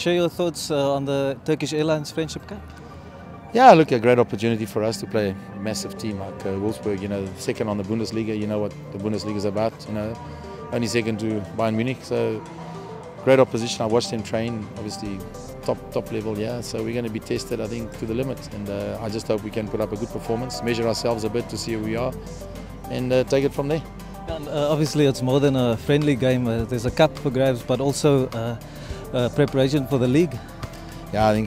share your thoughts on the Turkish Airlines Friendship Cup? Yeah, look, a great opportunity for us to play a massive team like Wolfsburg, second on the Bundesliga. You know what the Bundesliga is about, only second to Bayern Munich. So great opposition. I watched them train, obviously top level, yeah. So we're going to be tested, I think, to the limit. And I just hope we can put up a good performance, measure ourselves a bit to see who we are, and take it from there. And, obviously, it's more than a friendly game. There's a cup for grabs, but also preparation for the league. Yeah, I think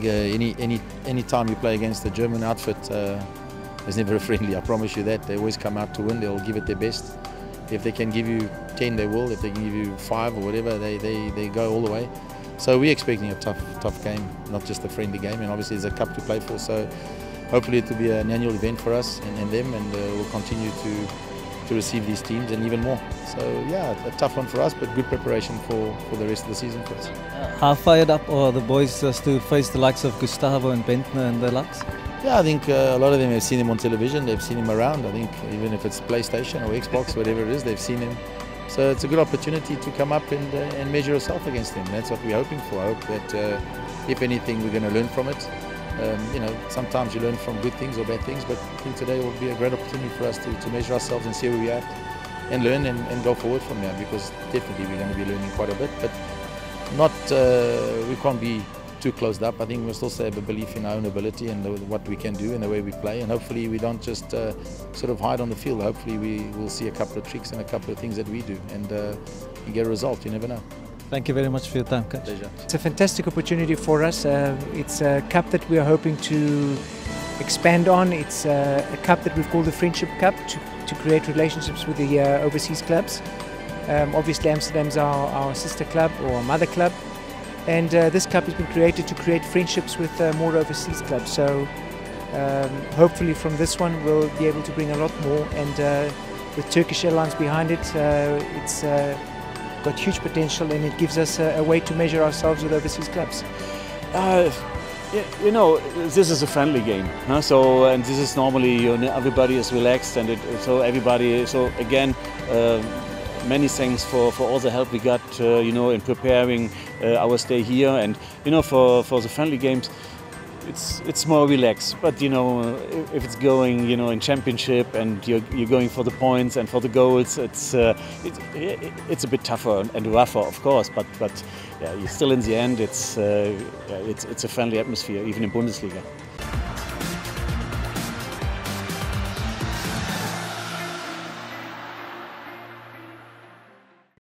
any time you play against the German outfit, it's never friendly. I promise you that. They always come out to win. They'll give it their best. If they can give you 10, they will. If they can give you 5 or whatever, they go all the way. So we're expecting a tough game, not just a friendly game. And obviously, there's a cup to play for. So hopefully, it will be an annual event for us and them, and we'll continue to receive these teams and even more. So yeah, a tough one for us, but good preparation for the rest of the season for us. How fired up are the boys just to face the likes of Gustavo and Bentner and the likes? Yeah, I think a lot of them have seen him on television, they've seen him around. I think even if it's PlayStation or Xbox, whatever it is, they've seen him. So it's a good opportunity to come up and measure yourself against him. That's what we're hoping for. I hope that if anything, we're going to learn from it. Sometimes you learn from good things or bad things, but I think today will be a great opportunity for us to measure ourselves and see where we are and learn and go forward from there, because definitely we're going to be learning quite a bit, but not we can't be too closed up. I think we must also have a belief in our own ability and what we can do and the way we play, and hopefully we don't just sort of hide on the field. Hopefully we will see a couple of tricks and a couple of things that we do and get a result. You never know. Thank you very much for your time, Coach. Pleasure. It's a fantastic opportunity for us. It's a cup that we are hoping to expand on. It's a cup that we've called the Friendship Cup to create relationships with the overseas clubs. Obviously, Amsterdam's our sister club or mother club, and this cup has been created to create friendships with more overseas clubs. So hopefully from this one we'll be able to bring a lot more, and with Turkish Airlines behind it, it's got huge potential, and it gives us a way to measure ourselves with overseas clubs. This is a friendly game, huh? So, and this is normally everybody is relaxed, and so again, many thanks for all the help we got, in preparing our stay here, and for the friendly games. It's more relaxed, but if it's going in championship and you're going for the points and for the goals, it's a bit tougher and rougher, of course. But yeah, still in the end, it's a friendly atmosphere, even in Bundesliga.